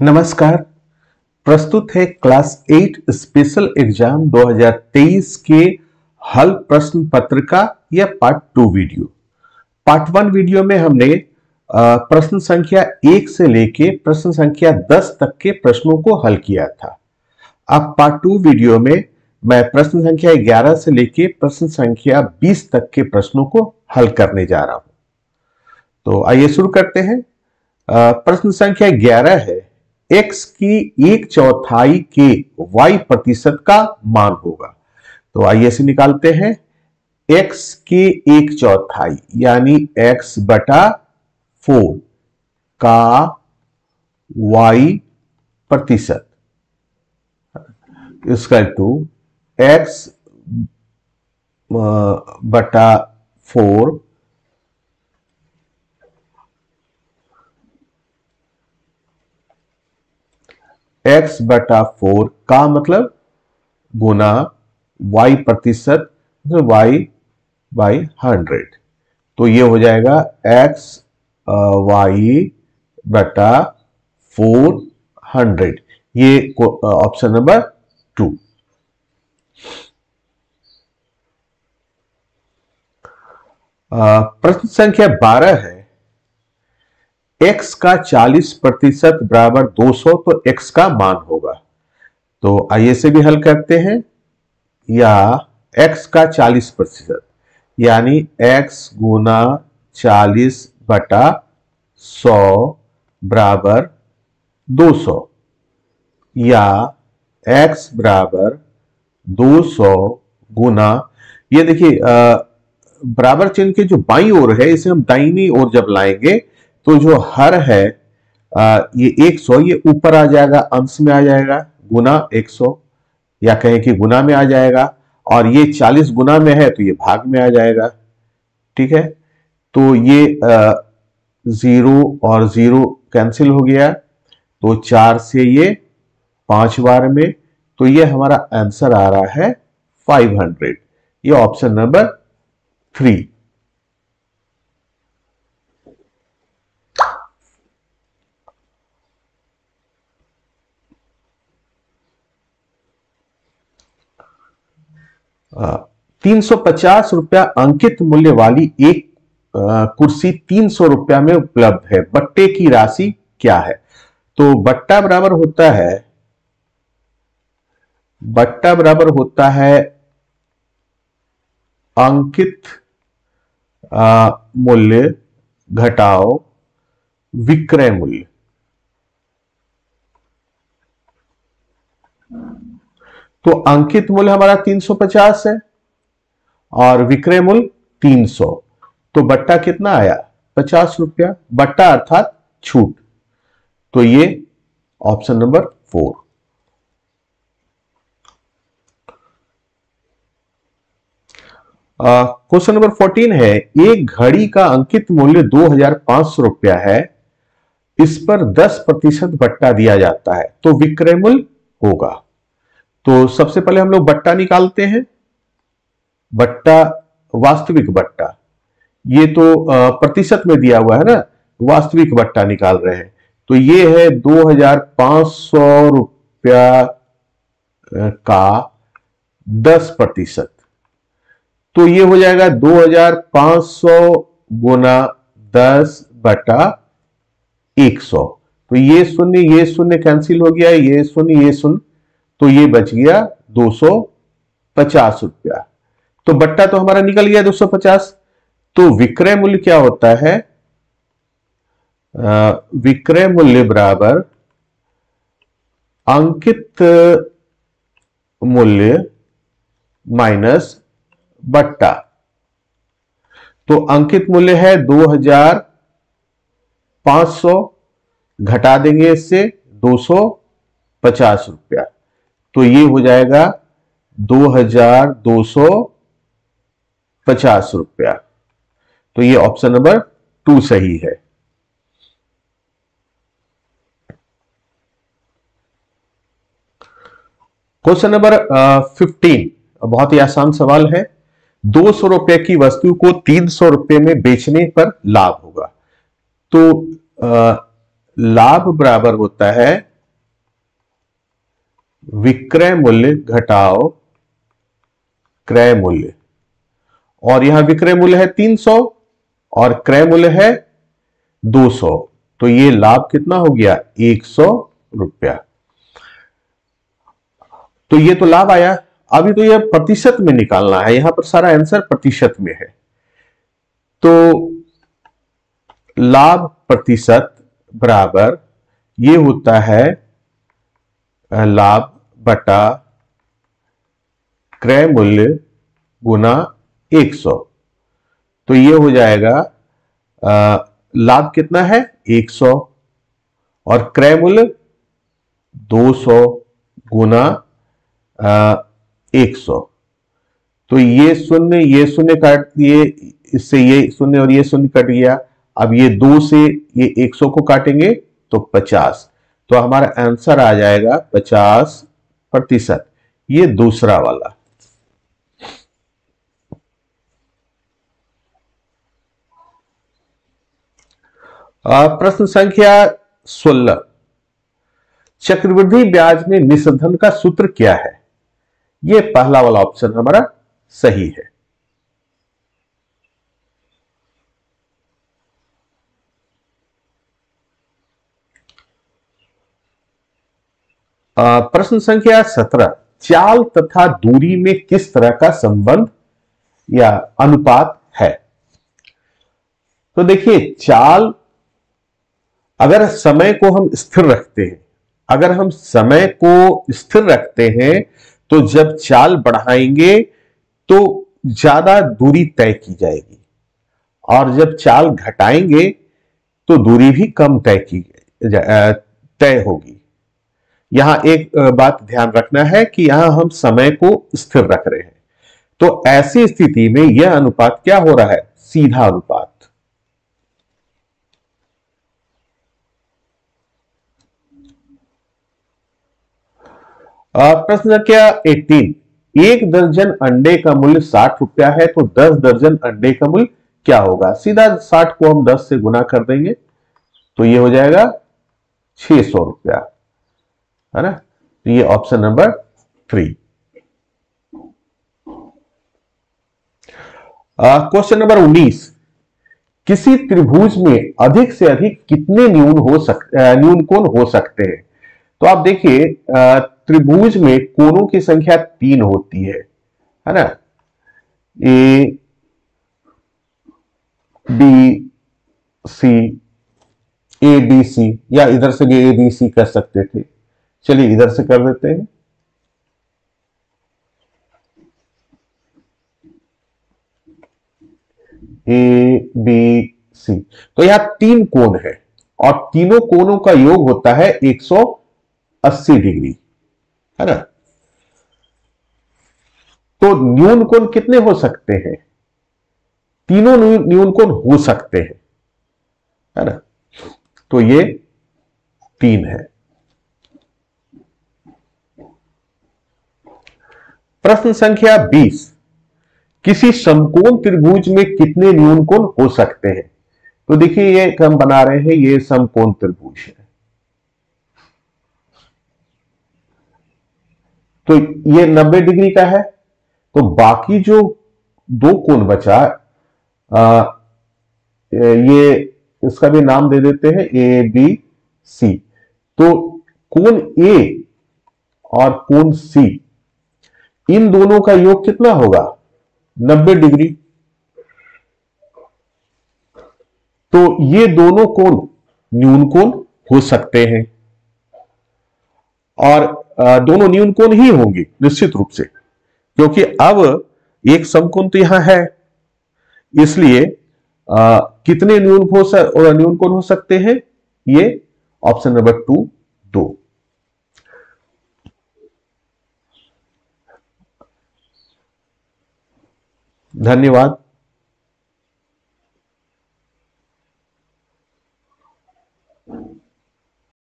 नमस्कार। प्रस्तुत है क्लास 8 स्पेशल एग्जाम 2023 के हल प्रश्न पत्र का यह पार्ट 2 वीडियो। पार्ट 1 वीडियो में हमने प्रश्न संख्या 1 से लेके प्रश्न संख्या 10 तक के प्रश्नों को हल किया था। अब पार्ट 2 वीडियो में मैं प्रश्न संख्या 11 से लेके प्रश्न संख्या 20 तक के प्रश्नों को हल करने जा रहा हूं। तो आइए शुरू करते हैं। प्रश्न संख्या 11 है, x की 1/4 के y प्रतिशत का मान होगा। तो आइए इसे निकालते हैं। x के 1/4 यानी x बटा 4 का y प्रतिशत इसका टू x बटा 4 x बटा 4 का मतलब गुना y प्रतिशत y बाई 100। तो ये हो जाएगा x y बटा 400। ये ऑप्शन नंबर 2। प्रश्न संख्या 12 है, x का 40% बराबर 200 तो x का मान होगा। तो आइए से भी हल करते हैं। या x का 40% यानी x गुना 40 बटा 100 बराबर 200 या x बराबर 200 गुना, ये देखिए बराबर चिन्ह के जो बाईं ओर है इसे हम दाहिनी ओर जब लाएंगे तो जो हर है ये 100 ये ऊपर आ जाएगा, अंश में आ जाएगा गुना 100 या कहें कि गुना में आ जाएगा, और ये 40 गुना में है तो ये भाग में आ जाएगा। ठीक है, तो ये 0 और 0 कैंसिल हो गया, तो 4 से ये 5 बार में, तो ये हमारा आंसर आ रहा है 500। ये ऑप्शन नंबर 3। ₹350 अंकित मूल्य वाली एक कुर्सी ₹300 में उपलब्ध है। बट्टे की राशि क्या है? तो बट्टा बराबर होता है अंकित मूल्य घटाओ विक्रय मूल्य। तो अंकित मूल्य हमारा 350 है और विक्रय मूल्य 300, तो बट्टा कितना आया? ₹50। बट्टा अर्थात छूट। तो ये ऑप्शन नंबर 4। क्वेश्चन नंबर 14 है, एक घड़ी का अंकित मूल्य ₹2500 है, इस पर 10% बट्टा दिया जाता है, तो विक्रय मूल्य होगा। तो सबसे पहले हम लोग बट्टा निकालते हैं। बट्टा वास्तविक बट्टा, ये तो प्रतिशत में दिया हुआ है ना, वास्तविक बट्टा निकाल रहे हैं। तो ये है ₹2500 का 10%, तो ये हो जाएगा 2500 गुना 10 बटा 100। तो ये शून्य कैंसिल हो गया, ये शून्य, तो ये बच गया ₹250। तो बट्टा तो हमारा निकल गया 250। तो विक्रय मूल्य क्या होता है? विक्रय मूल्य बराबर अंकित मूल्य माइनस बट्टा। तो अंकित मूल्य है 2500, घटा देंगे इससे ₹250, तो ये हो जाएगा ₹2250। तो ये ऑप्शन नंबर 2 सही है। क्वेश्चन नंबर 15 बहुत ही आसान सवाल है। ₹200 की वस्तु को ₹300 में बेचने पर लाभ होगा। तो लाभ बराबर होता है विक्रय मूल्य घटाओ क्रय मूल्य, और यहां विक्रय मूल्य है 300 और क्रय मूल्य है 200, तो ये लाभ कितना हो गया 100 रुपया। तो ये तो लाभ आया। अभी तो यह प्रतिशत में निकालना है, यहां पर सारा आंसर प्रतिशत में है। तो लाभ प्रतिशत बराबर ये होता है लाभ बटा क्रय मूल्य गुना 100। तो ये हो जाएगा लाभ कितना है 100 और क्रय मूल्य 200 गुना 100। तो ये शून्य काट दिए, इससे ये शून्य और ये शून्य कट गया। अब ये 2 से ये 100 को काटेंगे तो 50, तो हमारा आंसर आ जाएगा 50%। ये दूसरा वाला। प्रश्न संख्या 16, चक्रवृद्धि ब्याज में मिश्र धन का सूत्र क्या है? यह पहला वाला ऑप्शन हमारा सही है। प्रश्न संख्या 17, चाल तथा दूरी में किस तरह का संबंध या अनुपात है? तो देखिए, चाल अगर समय को हम स्थिर रखते हैं, अगर हम समय को स्थिर रखते हैं तो जब चाल बढ़ाएंगे तो ज्यादा दूरी तय की जाएगी, और जब चाल घटाएंगे तो दूरी भी कम तय होगी। यहां एक बात ध्यान रखना है कि यहां हम समय को स्थिर रख रहे हैं, तो ऐसी स्थिति में यह अनुपात क्या हो रहा है, सीधा अनुपात। प्रश्न संख्या 18, एक दर्जन अंडे का मूल्य 60 रुपया है तो 10 दर्जन अंडे का मूल्य क्या होगा? सीधा 60 को हम 10 से गुना कर देंगे तो ये हो जाएगा 600 रुपया, है ना। तो ये ऑप्शन नंबर 3। क्वेश्चन नंबर 19, किसी त्रिभुज में अधिक से अधिक कितने न्यून कोण हो सकते हैं? तो आप देखिए, त्रिभुज में कोणों की संख्या 3 होती है ना। A B C, A B C, या इधर से भी ए बी सी कर सकते थे। चलिए इधर से कर देते हैं। ए बी सी, तो यहां 3 कोण है और तीनों कोणों का योग होता है 180 डिग्री, है ना। तो न्यून कोण कितने हो सकते हैं? तीनों न्यून कोण हो सकते हैं, है ना। तो ये 3 है। प्रश्न संख्या 20, किसी समकोण त्रिभुज में कितने न्यून कोण हो सकते हैं? तो देखिए, ये हम बना रहे हैं, ये समकोण त्रिभुज है, तो ये 90 डिग्री का है। तो बाकी जो 2 कोण बचा, ये इसका भी नाम दे देते हैं ए बी सी। तो कोण ए और कोण सी, इन दोनों का योग कितना होगा 90 डिग्री। तो ये दोनों कोण न्यून कोण हो सकते हैं, और दोनों न्यून कोण ही होंगे निश्चित रूप से, क्योंकि अब एक समकोण तो यहां है, इसलिए कितने न्यून कोण हो सकते हैं? ये ऑप्शन नंबर 2, 2। धन्यवाद।